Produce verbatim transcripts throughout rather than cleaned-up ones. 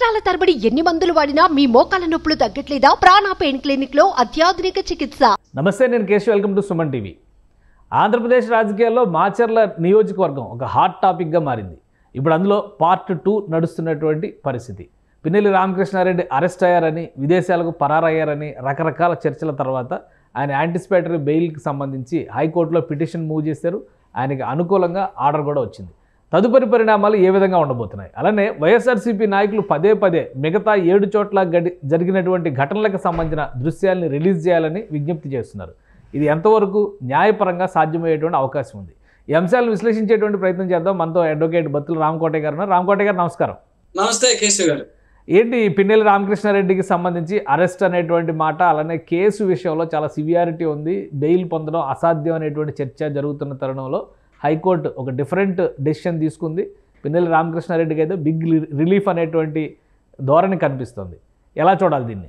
సంవత్సరాల తరబడి ఎన్ని మందులు వాడినా మీ మోకాల నొప్పులు తగ్గట్లేదా? ప్రాణ పెయిన్ క్లినిక్ లో అత్యాధునిక చికిత్స. నమస్తే, నేను Keshav. Welcome to Suman TV. Andhra Pradesh రాజకీయాల్లో మాచర్ల నియోజకవర్గం ఒక హాట్ టాపిక్గా మారింది. ఇప్పుడు అందులో పార్ట్ టూ నడుస్తున్నటువంటి పరిస్థితి. పిన్నెల్లి రామకృష్ణారెడ్డి అరెస్ట్ అయ్యారని, విదేశాలకు పరారయ్యారని రకరకాల చర్చల తర్వాత ఆయన యాంటిసిపేటరీ బెయిల్కి సంబంధించి హైకోర్టులో పిటిషన్ మూవ్ చేశారు. ఆయనకి అనుకూలంగా ఆర్డర్ కూడా వచ్చింది. తదుపరి పరిణామాలు ఏ విధంగా ఉండబోతున్నాయి? అలానే వైఎస్ఆర్సీపీ నాయకులు పదే పదే మిగతా ఏడు చోట్ల గడి జరిగినటువంటి ఘటనలకు సంబంధించిన దృశ్యాలని రిలీజ్ చేయాలని విజ్ఞప్తి చేస్తున్నారు. ఇది ఎంతవరకు న్యాయపరంగా సాధ్యమయ్యేటువంటి అవకాశం ఉంది? ఈ అంశాలను విశ్లేషించేటువంటి ప్రయత్నం చేద్దాం. మనతో అడ్వకేట్ బత్తుల రామకోటయ్య గారు ఉన్నారు. రామకోటయ్య గారు నమస్కారం. నమస్తే కేశవ్ గారు. ఏంటి పిన్నెల్లి రామకృష్ణారెడ్డికి సంబంధించి అరెస్ట్ అనేటువంటి మాట, అలానే కేసు విషయంలో చాలా సివియారిటీ ఉంది, బెయిల్ పొందడం అసాధ్యం అనేటువంటి చర్చ జరుగుతున్న తరుణంలో హైకోర్టు ఒక డిఫరెంట్ డెసిషన్ తీసుకుంది. పిన్నెల్లి రామకృష్ణారెడ్డికి అయితే బిగ్ రిలీఫ్ అనేటువంటి ధోరణి కనిపిస్తుంది. ఎలా చూడాలి దీన్ని?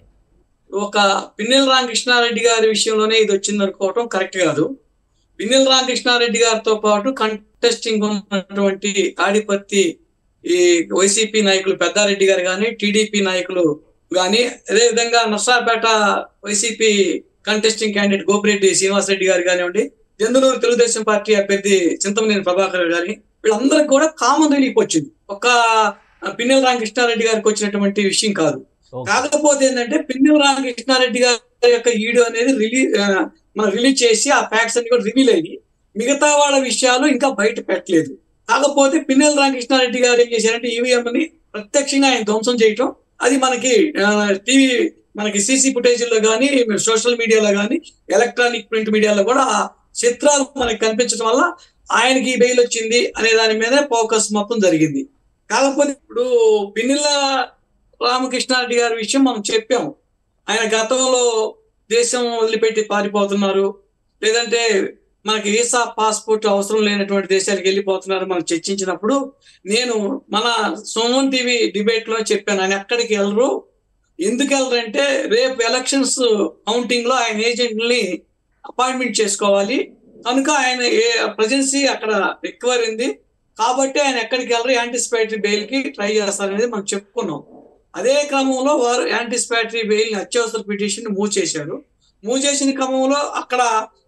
ఒక పిన్నెల్లి రామకృష్ణారెడ్డి గారి విషయంలోనే ఇది వచ్చింది అనుకోవటం కరెక్ట్ కాదు. పిన్నెల్లి రామకృష్ణారెడ్డి గారితో పాటు కంటెస్టింగ్ ఉన్నటువంటి తాడిపత్రి ఈ వైసీపీ నాయకులు పెద్దారెడ్డి గారు కానీ, టీడీపీ నాయకులు కానీ, అదేవిధంగా Narsapeta YCP contesting candidate Gopireddy Srinivasa Reddy గారు కానివ్వండి, జందులూరు తెలుగుదేశం పార్టీ అభ్యర్థి చింతమనేని ప్రభాకర్ గారి, వీళ్ళందరికీ కూడా కామన్ రిలీఫ్ వచ్చింది. ఒక పిన్నెల్లి రామకృష్ణారెడ్డి గారికి వచ్చినటువంటి విషయం కాదు. కాకపోతే ఏంటంటే పిన్నెల్లి రామకృష్ణారెడ్డి గారి యొక్క ఈడియో అనేది రిలీజ్ మనం రిలీజ్ చేసి ఆ ఫ్యాక్ట్స్ అన్ని కూడా రివీల్ అయ్యి మిగతా వాళ్ళ విషయాలు ఇంకా బయట పెట్టలేదు. కాకపోతే పిన్నెల్లి రామకృష్ణారెడ్డి గారు ఏం చేశారంటే ఈవీఎం ని ప్రత్యక్షంగా ఆయన ధ్వంసం చేయటం, అది మనకి టీవీ మనకి సీసీ ఫుటేజీల్లో కానీ, సోషల్ మీడియాలో కానీ, ఎలక్ట్రానిక్ ప్రింట్ మీడియాలో కూడా చిత్రాలు మనకి కనిపించడం వల్ల ఆయనకి బెయిల్ వచ్చింది అనే దాని మీద ఫోకస్ మొత్తం జరిగింది. కాకపోతే ఇప్పుడు పిన్నెల్లి రామకృష్ణారెడ్డి గారి విషయం మనం చెప్పాము. ఆయన గతంలో దేశం వదిలిపెట్టి పారిపోతున్నారు, లేదంటే మనకి వీసా పాస్పోర్ట్ అవసరం లేనటువంటి దేశాలకు వెళ్ళిపోతున్నారు మనం చర్చించినప్పుడు నేను మన సుమన్ టీవీ డిబేట్ లో చెప్పాను, ఆయన ఎక్కడికి వెళ్ళరు, ఎందుకు వెళ్ళరంటే రేపు ఎలక్షన్స్ కౌంటింగ్ లో ఆయన ఏజెంట్ని అపాయింట్మెంట్ చేసుకోవాలి కనుక ఆయన ఏ ప్రజెన్సీ అక్కడ రికవర్ అయింది కాబట్టి ఆయన ఎక్కడికి వెళ్ళరు, యాంటిసిపేటరీ బెయిల్ కి ట్రై చేస్తారనేది మనం చెప్పుకున్నాం. అదే క్రమంలో వారు యాంటిసిపేటరీ బెయిల్ అత్యవసర పిటిషన్ మూవ్ చేశారు. మూవ్ చేసిన క్రమంలో అక్కడ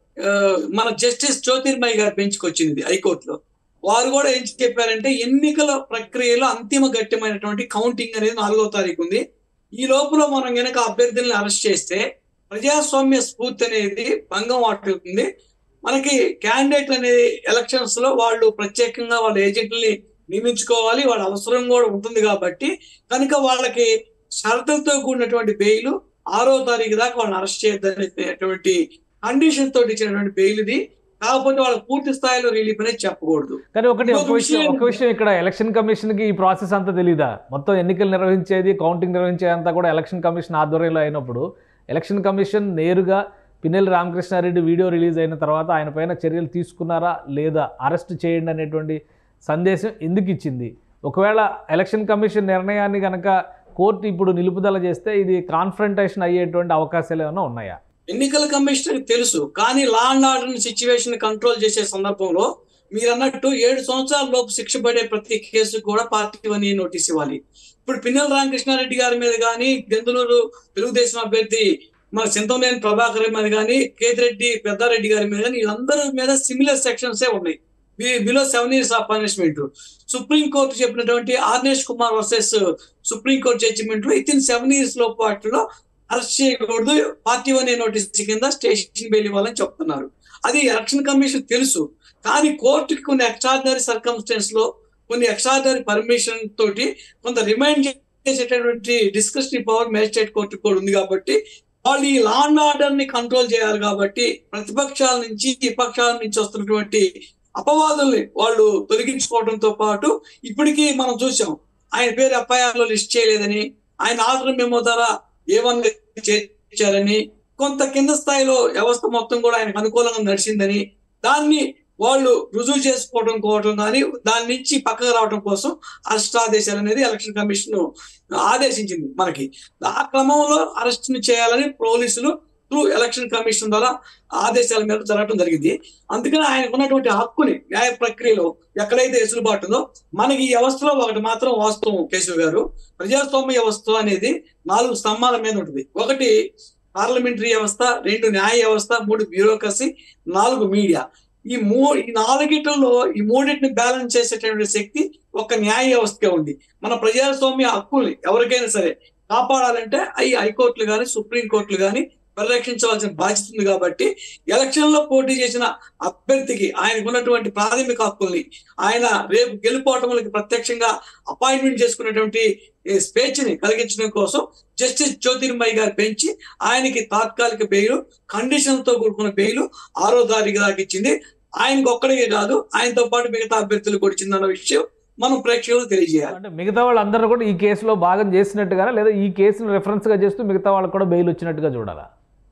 మన జస్టిస్ జ్యోతిర్మయి గారు బెంచ్కి వచ్చింది హైకోర్టులో. వారు కూడా ఏం చెప్పారంటే ఎన్నికల ప్రక్రియలో అంతిమ ఘట్టమైనటువంటి కౌంటింగ్ అనేది నాలుగో తారీఖు ఉంది. ఈ లోపల మనం కనుక అభ్యర్థుల్ని అరెస్ట్ చేస్తే ప్రజాస్వామ్య స్ఫూర్తి అనేది భంగం వాటిల్తుంది. మనకి క్యాండిడేట్ అనేది ఎలక్షన్స్ లో వాళ్ళు ప్రత్యేకంగా వాళ్ళ ఏజెంట్లని నియమించుకోవాలి, వాళ్ళ అవసరం కూడా ఉంటుంది కాబట్టి కనుక వాళ్ళకి షరతులతో కూడినటువంటి బెయిల్ ఆరో తారీఖు దాకా వాళ్ళని అరెస్ట్ చేయద్దనేటువంటి కండిషన్ తోటి ఇచ్చినటువంటి బెయిల్ ఇది. కాకపోతే వాళ్ళ పూర్తి స్థాయిలో రిలీఫ్ అనేది చెప్పకూడదు. కానీ ఒకటి ఒక విషయం ఒక విషయం ఇక్కడ ఎలక్షన్ కమిషన్ కి ఈ ప్రాసెస్ అంతా తెలీదా? మొత్తం ఎన్నికలు నిర్వహించేది, కౌంటింగ్ నిర్వహించేదంతా కూడా ఎలక్షన్ కమిషన్ ఆధ్వర్యంలో అయినప్పుడు ఎలక్షన్ కమిషన్ నేరుగా పిన్నెల్లి రామకృష్ణారెడ్డి వీడియో రిలీజ్ అయిన తర్వాత ఆయన పైన చర్యలు తీసుకున్నారా లేదా, అరెస్ట్ చేయండి అనేటువంటి సందేశం ఎందుకు ఇచ్చింది? ఒకవేళ ఎలక్షన్ కమిషన్ నిర్ణయాన్ని కనుక కోర్టు ఇప్పుడు నిలుపుదల చేస్తే ఇది కాన్ఫ్రంటేషన్ అయ్యేటువంటి అవకాశాలు ఏమైనా ఉన్నాయా? ఎన్నికల కమిషన్ తెలుసు, కానీ law and order situation control చేసే సందర్భంలో మీరు అన్నట్టు ఏడు సంవత్సరాల లోపు శిక్ష పడే ప్రతి కేసు కూడా పార్టీ వన్ నోటీస్ ఇవ్వాలి. ఇప్పుడు పిన్నెల్లి రామకృష్ణారెడ్డి గారి మీద కానీ, గెందులూరు తెలుగుదేశం అభ్యర్థి మన చింతమనేని ప్రభాకర్ మీద కానీ, కేతిరెడ్డి పెద్దారెడ్డి గారి మీద కానీ, వీళ్ళందరి మీద సిమిలర్ సెక్షన్సే ఉన్నాయి. Below seven years of punishment. Supreme court చెప్పినటువంటి Arnesh Kumar versus supreme court judgement లో ఇతని సెవెన్ ఇయర్స్ లోపు వాటిలో అరెస్ట్ చేయకూడదు, పార్టీ వన్ నోటీస్ కింద స్టేషన్ బెయిల్ ఇవ్వాలని చెప్తున్నారు. అది ఎలక్షన్ కమిషన్ తెలుసు, కానీ కోర్టుకి కొన్ని ఎక్స్ట్రాడినరీ సర్కమ్స్టెన్స్ లో కొన్ని ఎక్స్ట్రాడినరీ పర్మిషన్ తోటి కొంత రిమైండ్ చేసేటటువంటి డిస్కషనరీ పవర్ మేజిస్ట్రేట్ కోర్టు కూడా ఉంది కాబట్టి వాళ్ళు ఈ లా అండ్ ఆర్డర్ ని కంట్రోల్ చేయాలి. కాబట్టి ప్రతిపక్షాల నుంచి విపక్షాల నుంచి వస్తున్నటువంటి అపవాదుల్ని వాళ్ళు తొలగించుకోవడంతో పాటు ఇప్పటికీ మనం చూసాం ఆయన పేరు ఎఫ్ఐఆర్ లో లిస్ట్ చేయలేదని, ఆయన ఆర్డర్ మెమో ద్వారా ఏమన్నా చేర్చారని, కొంత కింద స్థాయిలో వ్యవస్థ మొత్తం కూడా ఆయనకు అనుకూలంగా నడిచిందని దాన్ని వాళ్ళు రుజువు చేసుకోవడం కోవడం కానీ దాని నుంచి పక్కకు రావడం కోసం అరెస్ట్ ఆదేశాలు అనేది ఎలక్షన్ కమిషన్ ఆదేశించింది మనకి. ఆ క్రమంలో అరెస్ట్ చేయాలని పోలీసులు త్రూ ఎలక్షన్ కమిషన్ ద్వారా ఆదేశాల మీద జరగడం జరిగింది. అందుకని ఆయనకు ఉన్నటువంటి హక్కుని న్యాయ ప్రక్రియలో ఎక్కడైతే వెసులుబాటు ఉందో, మనకి ఈ వ్యవస్థలో ఒకటి మాత్రం వాస్తవం కేశవ్ గారు, ప్రజాస్వామ్య వ్యవస్థ అనేది నాలుగు స్తంభాల మీద ఉంటుంది. ఒకటి పార్లమెంటరీ వ్యవస్థ, రెండు న్యాయ వ్యవస్థ, మూడు బ్యూరోక్రసీ, నాలుగు మీడియా. ఈ మూ ఈ నాలుగిట్లలో ఈ మూడింటిని బ్యాలెన్స్ చేసేటటువంటి శక్తి ఒక న్యాయ వ్యవస్థకే ఉంది. మన ప్రజాస్వామ్య హక్కుల్ని ఎవరికైనా సరే కాపాడాలంటే అవి హైకోర్టులు కానీ సుప్రీం కోర్టులు కానీ పరిరక్షించవలసిన బాధ్యత ఉంది. కాబట్టి ఎలక్షన్ లో పోటీ చేసిన అభ్యర్థికి ఆయనకు ఉన్నటువంటి ప్రాథమిక హక్కుల్ని, ఆయన రేపు గెలుపోవటంలోకి ప్రత్యక్షంగా అపాయింట్మెంట్ చేసుకున్నటువంటి స్వేచ్ఛని కలిగించడం కోసం జస్టిస్ జ్యోతిర్మయి గారు పెంచి ఆయనకి తాత్కాలిక బెయిల్, కండిషన్ తో కూడుకున్న బెయిల్ ఆరో తారీఖు దాకా ఇచ్చింది. ఆయనకు ఒక్కడికే కాదు, ఆయనతో పాటు మిగతా అభ్యర్థులు కూడా ఇచ్చిందన్న విషయం మనం ప్రేక్షకులకు తెలియజేయాలి. అంటే మిగతా వాళ్ళందరూ కూడా ఈ కేసులో భాగం చేసినట్టుగా, లేదా ఈ కేసును రెఫరెన్స్ గా చేస్తూ మిగతా వాళ్ళకి కూడా బెయిల్ వచ్చినట్టుగా చూడాలా?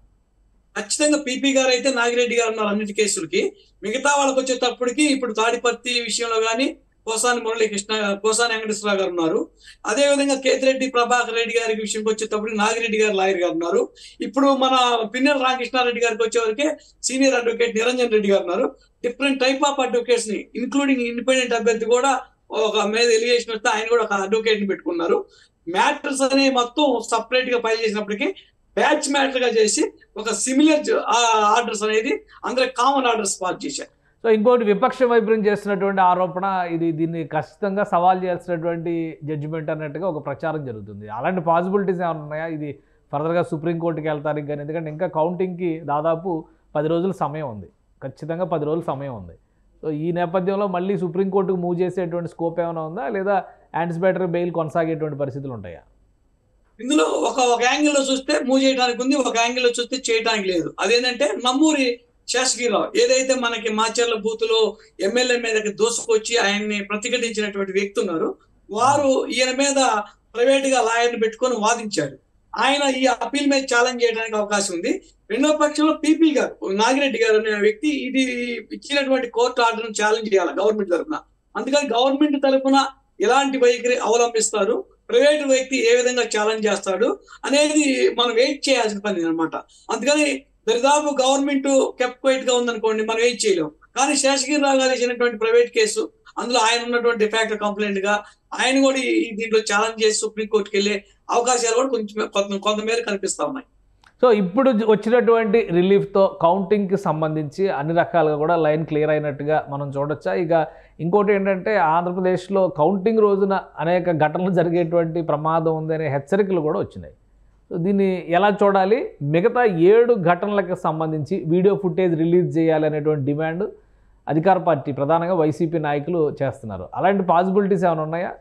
ఖచ్చితంగా పీపీ గారు అయితే నాగిరెడ్డి గారు ఉన్నారు అన్నిటి కేసులకి. మిగతా వాళ్ళకి వచ్చేటప్పటికి ఇప్పుడు తాడిపత్రి విషయంలో కానీ కోసాని మురళీకృష్ణ, కోసాని వెంకటేశ్వరరావు గారు ఉన్నారు. అదే విధంగా కేతిరెడ్డి ప్రభాకర్ రెడ్డి గారికి విషయంకి వచ్చేటప్పుడు నాగిరెడ్డి గారు లాయర్ గారు ఉన్నారు. ఇప్పుడు మన పిన్నెల రామకృష్ణారెడ్డి గారికి వచ్చేవరకే సీనియర్ అడ్వకేట్ నిరంజన్ రెడ్డి గారు ఉన్నారు. డిఫరెంట్ టైప్ ఆఫ్ అడ్వకేట్స్ ని ఇంక్లూడింగ్ ఇండిపెండెంట్ అభ్యర్థి కూడా ఒక మీద ఎలిగేషన్ వస్తే ఆయన కూడా ఒక అడ్వకేట్ ని పెట్టుకున్నారు. మ్యాటర్స్ అనే మొత్తం సపరేట్ గా ఫైల్ చేసినప్పటికీ బ్యాచ్ మ్యాటర్ గా చేసి ఒక సిమిలర్ ఆర్డర్స్ అనేది అందరూ కామన్ ఆర్డర్స్ పాస్ చేశారు. సో ఇంకోటి విపక్ష వైపు చేస్తున్నటువంటి ఆరోపణ ఇది, దీన్ని ఖచ్చితంగా సవాల్ చేయాల్సినటువంటి జడ్జిమెంట్ అన్నట్టుగా ఒక ప్రచారం జరుగుతుంది. అలాంటి పాసిబిలిటీస్ ఏమైనా ఉన్నాయా ఇది ఫర్దర్గా సుప్రీంకోర్టుకి వెళ్తానికి కానీ? ఎందుకంటే ఇంకా కౌంటింగ్కి దాదాపు పది రోజుల సమయం ఉంది, ఖచ్చితంగా పది రోజుల సమయం ఉంది. సో ఈ నేపథ్యంలో మళ్ళీ సుప్రీంకోర్టుకు మూవ్ చేసేటువంటి స్కోప్ ఏమైనా ఉందా, లేదా యాంటిసిపేటరీ బెయిల్ కొనసాగేటువంటి పరిస్థితులు ఉంటాయా? ఇందులో ఒక ఒక యాంగిల్లో చూస్తే మూవ్ చేయడానికి ఉంది, ఒక యాంగిల్లో చూస్తే చేయడానికి లేదు. అదేంటంటే నమ్మూరి శేషగిరిరావు ఏదైతే మనకి మాచర్ల బూత్ లో ఎమ్మెల్యే మీదకి దోసుకొచ్చి ఆయన్ని ప్రతిఘటించినటువంటి వ్యక్తి ఉన్నారు, వారు ఈయన మీద ప్రైవేట్ గా లాయర్ని పెట్టుకొని వాదించారు. ఆయన ఈ అప్పీల్ మీద ఛాలెంజ్ చేయడానికి అవకాశం ఉంది. రెండో పక్షంలో పీపీ గారు, నాగిరెడ్డి గారు అనే వ్యక్తి ఇది ఇచ్చినటువంటి కోర్టు ఆర్డర్ను ఛాలెంజ్ చేయాలి గవర్నమెంట్ తరఫున. అందుకని గవర్నమెంట్ తరఫున ఎలాంటి వైఖరి అవలంబిస్తారు, ప్రైవేట్ వ్యక్తి ఏ విధంగా ఛాలెంజ్ చేస్తాడు అనేది మనం వెయిట్ చేయాల్సిన పని అనమాట. అందుకని దరిదాపు గవర్నమెంట్ కెప్ క్వైట్ గా ఉందనుకోండి, మనం వెయిట్ చేయలేం. కానీ శేషగిరిరావు గారు ఇచ్చినటువంటి ప్రైవేట్ కేసు, అందులో ఆయన ఉన్నటువంటి డిఫాక్ట్ కంప్లైంట్ గా ఆయన కూడా ఈ దీంట్లో ఛాలెంజ్ చేసి సుప్రీంకోర్టుకి వెళ్ళే అవకాశాలు కూడా కొంచెం కొంత కొంతమేర కనిపిస్తా ఉన్నాయి. సో ఇప్పుడు వచ్చినటువంటి రిలీఫ్తో కౌంటింగ్కి సంబంధించి అన్ని రకాలుగా కూడా లైన్ క్లియర్ అయినట్టుగా మనం చూడొచ్చా? ఇక ఇంకోటి ఏంటంటే ఆంధ్రప్రదేశ్లో కౌంటింగ్ రోజున అనేక ఘటనలు జరిగేటువంటి ప్రమాదం ఉందనే హెచ్చరికలు కూడా వచ్చినాయి. సో దీన్ని ఎలా చూడాలి? మిగతా ఏడు ఘటనలకు సంబంధించి వీడియో ఫుటేజ్ రిలీజ్ చేయాలి అనేటువంటి డిమాండ్ అధికార పార్టీ ప్రధానంగా వైసీపీ నాయకులు చేస్తున్నారు. అలాంటి పాసిబిలిటీస్ ఏమైనా ఉన్నాయా?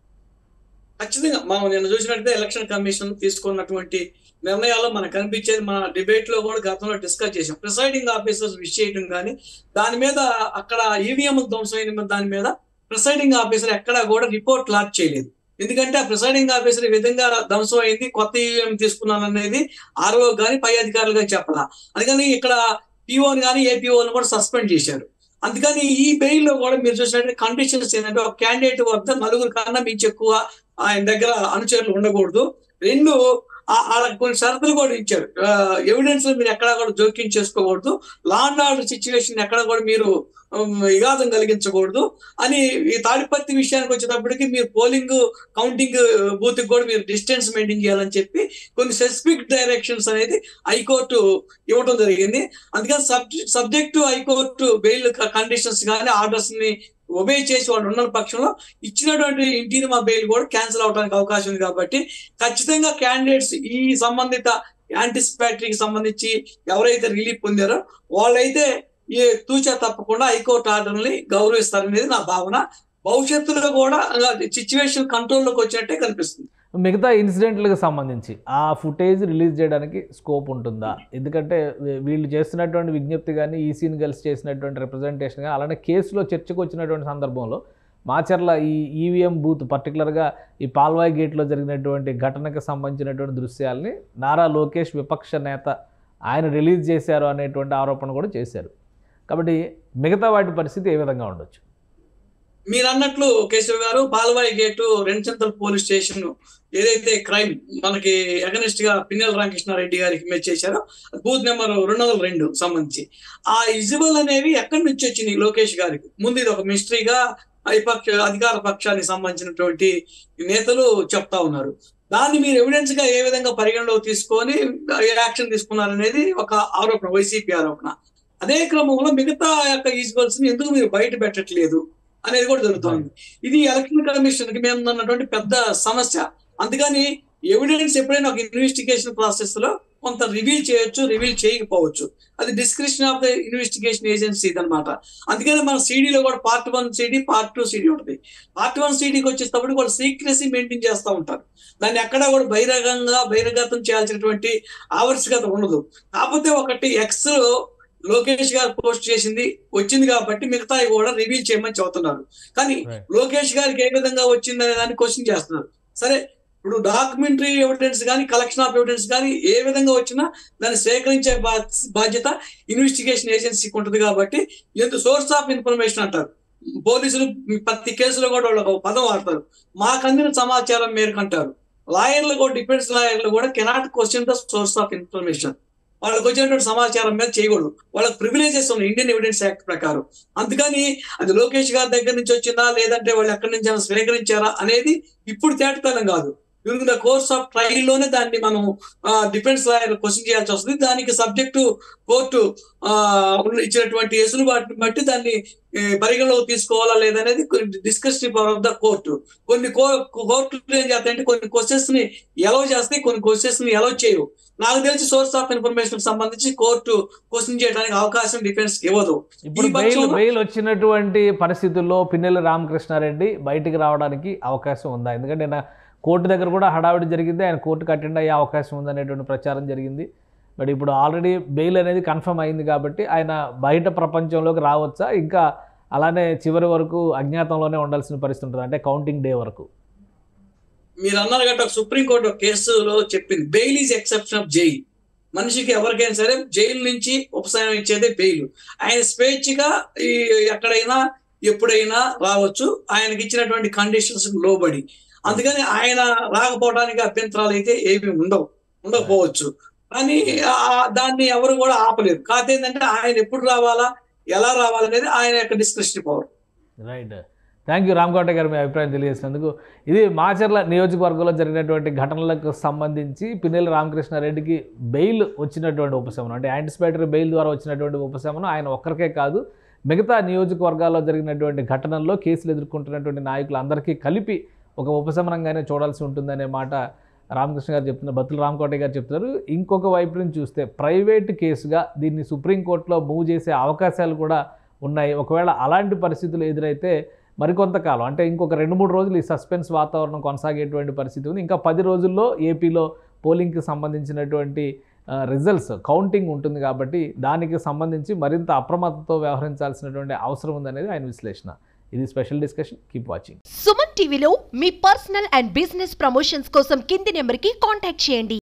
ఖచ్చితంగా మనం నిన్న చూసినట్లయితే ఎలక్షన్ కమిషన్ తీసుకున్నటువంటి నిర్ణయాల్లో మనకు కనిపించేది, మన డిబేట్ లో కూడా గతంలో డిస్కస్ చేసాం. ప్రిసైడింగ్ ఆఫీసర్స్ విష్ చేయడం కానీ దాని మీద అక్కడ ఈవీఎం ధ్వంసమైన దాని మీద ప్రిసైడింగ్ ఆఫీసర్ ఎక్కడా కూడా రిపోర్ట్ లాక్ చేయలేదు. ఎందుకంటే ఆ ప్రిసైడింగ్ ఆఫీసర్ ఈ విధంగా ధ్వంసం అయింది, కొత్త ఈవీఎం తీసుకున్నాను అనేది ఆర్ఓ కానీ పై అధికారులు కానీ చెప్పాలా. అందుకని ఇక్కడ పిఓని కానీ ఏపీఓని కూడా సస్పెండ్ చేశారు. అందుకని ఈ బెయిల్ లో కూడా మీరు చూసినట్టు కండిషన్స్ ఏంటంటే ఒక క్యాండిడేట్ వద్ద నలుగురు కన్నా మించి ఎక్కువ ఆయన దగ్గర అనుచరులు ఉండకూడదు. రెండు, వాళ్ళకి కొన్ని షరతులు కూడా ఇచ్చారు. ఎవిడెన్స్ మీరు ఎక్కడా కూడా జోక్యం చేసుకోకూడదు, లా అండ్ ఆర్డర్ సిచ్యువేషన్ ఎక్కడ కూడా మీరు విఘాతం కలిగించకూడదు అని. ఈ తాడిపత్రి విషయానికి వచ్చేటప్పటికి మీరు పోలింగ్ కౌంటింగ్ బూత్ కూడా మీరు డిస్టెన్స్ మెయింటైన్ చేయాలని చెప్పి కొన్ని స్పెసిఫిక్ డైరెక్షన్స్ అనేది హైకోర్టు ఇవ్వడం జరిగింది. అందుకని subject subject high court bail conditions కానీ ఆర్డర్స్ ని ఒబే చేసి వాళ్ళు ఉన్న పక్షంలో ఇచ్చినటువంటి ఇంటీరియర్ బెయిల్ కూడా క్యాన్సిల్ అవడానికి అవకాశం ఉంది. కాబట్టి ఖచ్చితంగా క్యాండిడేట్స్ ఈ సంబంధిత యాంటిసిపేటరీకి సంబంధించి ఎవరైతే రిలీఫ్ పొందారో వాళ్ళైతే ఈ తూచా తప్పకుండా హైకోర్టు ఆర్డర్ని గౌరవిస్తారనేది నా భావన. భవిష్యత్తులో కూడా సిచ్యువేషన్ కంట్రోల్లోకి వచ్చినట్టే కనిపిస్తుంది. మిగతా ఇన్సిడెంట్లకు సంబంధించి ఆ ఫుటేజ్ రిలీజ్ చేయడానికి స్కోప్ ఉంటుందా? ఎందుకంటే వీళ్ళు చేస్తున్నటువంటి విజ్ఞప్తి కానీ ఈసీని కలిసి చేసినటువంటి రిప్రజెంటేషన్ కానీ అలానే కేసులో చర్చకు వచ్చినటువంటి సందర్భంలో మాచర్ల ఈ ఈవీఎం బూత్ పర్టికులర్గా ఈ పాల్వాయి గేట్లో జరిగినటువంటి ఘటనకు సంబంధించినటువంటి దృశ్యాలని నారా లోకేష్ విపక్ష నేత ఆయన రిలీజ్ చేశారు అనేటువంటి ఆరోపణ కూడా చేశారు. కాబట్టి మిగతా వాటి పరిస్థితి ఏ విధంగా ఉండొచ్చు? మీరు అన్నట్లు కేశవ్ గారు, Palvai gate, Rentachintala police station ఏదైతే క్రైమ్ మనకి అగనిస్ట్ గా పిన్నెల రామకృష్ణారెడ్డి గారికి ఇమేజ్ చేశారో బూత్ నెంబర్ రెండు వందల రెండు సంబంధించి ఆ విజువల్ అనేవి ఎక్కడి నుంచి వచ్చినాయి లోకేష్ గారికి? ముందు ఇది ఒక మిస్టరీగా విపక్ష అధికార పక్షానికి సంబంధించినటువంటి నేతలు చెప్తా ఉన్నారు. దాన్ని మీరు ఎవిడెన్స్ గా ఏ విధంగా పరిగణలోకి తీసుకొని యాక్షన్ తీసుకున్నారనేది ఒక ఆరోపణ, వైసీపీ ఆరోపణ. అదే క్రమంలో మిగతా యొక్క విజువల్స్ ని ఎందుకు మీరు బయట పెట్టట్లేదు అనేది కూడా జరుగుతుంది. ఇది ఎలక్షన్ కమిషన్ కి మేము ఉన్నటువంటి పెద్ద సమస్య. అందుకని ఎవిడెన్స్ ఎప్పుడైనా ఒక ఇన్వెస్టిగేషన్ ప్రాసెస్ లో కొంత రివీల్ చేయొచ్చు, రివీల్ చేయకపోవచ్చు. అది description of the investigation agency అనమాట. అందుకని మన సీడీలో కూడా part one CD, part two CD ఉంటుంది. పార్ట్ వన్ సీడీకి వచ్చేటప్పుడు కూడా సీక్రెసీ మెయింటైన్ చేస్తూ ఉంటారు. దాన్ని ఎక్కడా కూడా బహిరంగంగా బహిర్గతం చేయాల్సినటువంటి ఆవశ్యకత ఉండదు. కాకపోతే ఒకటి ఎక్స్ లోకేష్ గారు పోస్ట్ చేసింది వచ్చింది కాబట్టి మిగతా కూడా రివీల్ చేయమని చెబుతున్నారు. కానీ లోకేష్ గారికి ఏ విధంగా వచ్చింది అనే దాన్ని క్వశ్చన్ చేస్తున్నారు. సరే, ఇప్పుడు డాక్యుమెంటరీ ఎవిడెన్స్ కానీ కలెక్షన్ ఆఫ్ ఎవిడెన్స్ కానీ ఏ విధంగా వచ్చినా దాన్ని సేకరించే బాధ్యత ఇన్వెస్టిగేషన్ ఏజెన్సీకి ఉంటుంది. కాబట్టి ఎందుకు సోర్స్ ఆఫ్ ఇన్ఫర్మేషన్ అంటారు. పోలీసులు ప్రతి కేసులో కూడా వాళ్ళు ఒక పదం వాడతారు, మాకు అందిన సమాచారం మేరకు అంటారు. లాయర్లు కూడా, డిఫెన్స్ లాయర్లు కూడా cannot question the source of information. వాళ్ళకి వచ్చినటువంటి సమాచారం మీద చేయకూడదు. వాళ్ళకి ప్రివిలేజెస్ ఉన్నాయి ఇండియన్ ఎవిడెన్స్ యాక్ట్ ప్రకారం. అందుకని అది లోకేష్ గారి దగ్గర నుంచి వచ్చిందా లేదంటే వాళ్ళు ఎక్కడి నుంచి స్వీకరించారా అనేది ఇప్పుడు తేటతలం కాదు. During the course of trial లోనే దాన్ని మనం డిఫెన్స్ లాయర్ క్వశ్చన్ చేయాల్సి వస్తుంది. దానికి సబ్జెక్టు కోర్టు ఇచ్చినటువంటి ఎసులు వాటిని బట్టి దాన్ని పరిగణలోకి తీసుకోవాలా లేదనేది discussion power of the court. కొన్ని కోర్టులు ఏం చేస్తాయంటే కొన్ని క్వశ్చన్స్ ని ఎలవ్ చేస్తాయి, కొన్ని క్వశ్చన్స్ ని ఎలవ్ చేయవు. నాకు తెలిసి సోర్స్ ఆఫ్ ఇన్ఫర్మేషన్ సంబంధించి కోర్టు క్వశ్చన్ చేయడానికి అవకాశం డిఫెన్స్ ఇవ్వదు. ఇప్పుడు బెయిల్ వచ్చినటువంటి పరిస్థితుల్లో పిన్నెల రామకృష్ణారెడ్డి బయటికి రావడానికి అవకాశం ఉందా? ఎందుకంటే నా కోర్టు దగ్గర కూడా హడావిడి జరిగింది, ఆయన కోర్టుకు అటెండ్ అయ్యే అవకాశం ఉందనేటువంటి ప్రచారం జరిగింది. బట్ ఇప్పుడు ఆల్రెడీ బెయిల్ అనేది కన్ఫర్మ్ అయింది కాబట్టి ఆయన బయట ప్రపంచంలోకి రావచ్చా, ఇంకా అలానే చివరి వరకు అజ్ఞాతంలోనే ఉండాల్సిన పరిస్థితి ఉంటుంది, అంటే కౌంటింగ్ డే వరకు? మీరు అన్నారు గట్ట సుప్రీంకోర్టు కేసులో చెప్పింది bail is exception of jail. మనిషికి ఎవరికైనా సరే జైలు నుంచి ఉపశమనం ఇచ్చేదే బెయిల్. ఆయన స్వేచ్ఛగా ఎక్కడైనా ఎప్పుడైనా రావచ్చు, ఆయనకి ఇచ్చినటువంటి కండిషన్స్ లోబడి. అందుకని ఆయన రాకపోవడానికి అభ్యంతరాలు అయితే ఏమి ఉండవు, ఉండకపోవచ్చు. కానీ దాన్ని ఎవరు కూడా ఆపలేరు. కాకపోతే ఏంటంటే ఆయన ఎప్పుడు రావాలా, ఎలా రావాలనేది ఆయన యొక్క description power. Right, thank you Ramakota గారు మీ అభిప్రాయం తెలియజేసినందుకు. ఇది మాచర్ల నియోజకవర్గంలో జరిగినటువంటి ఘటనలకు సంబంధించి పిన్నెల రామకృష్ణారెడ్డికి బెయిల్ వచ్చినటువంటి ఉపశమనం, అంటే యాంటిసిపేటరీ బెయిల్ ద్వారా వచ్చినటువంటి ఉపశమనం ఆయన ఒక్కరికే కాదు, మిగతా నియోజకవర్గాల్లో జరిగినటువంటి ఘటనల్లో కేసులు ఎదుర్కొంటున్నటువంటి నాయకులు అందరికీ కలిపి ఒక ఉపశమనంగానే చూడాల్సి ఉంటుందనే మాట రామకృష్ణ గారు చెప్తున్నారు, బత్తుల రామకోట గారు చెప్తున్నారు. ఇంకొక వైపు నుంచి చూస్తే ప్రైవేట్ కేసుగా దీన్ని సుప్రీంకోర్టులో మూవ్ చేసే అవకాశాలు కూడా ఉన్నాయి. ఒకవేళ అలాంటి పరిస్థితులు ఎదురైతే మరికొంతకాలం, అంటే ఇంకొక రెండు మూడు రోజులు ఈ సస్పెన్స్ వాతావరణం కొనసాగేటువంటి పరిస్థితి ఉంది. ఇంకా పది రోజుల్లో ఏపీలో పోలింగ్కి సంబంధించినటువంటి రిజల్ట్స్ కౌంటింగ్ ఉంటుంది కాబట్టి దానికి సంబంధించి మరింత అప్రమత్తతో వ్యవహరించాల్సినటువంటి అవసరం ఉందనేది ఆయన విశ్లేషణ. ఇది special discussion. Keep watching. Suman టీవీలో మీ పర్సనల్ అండ్ బిజినెస్ ప్రమోషన్స్ కోసం కింది నెంబర్కి కాంటాక్ట్ చేయండి.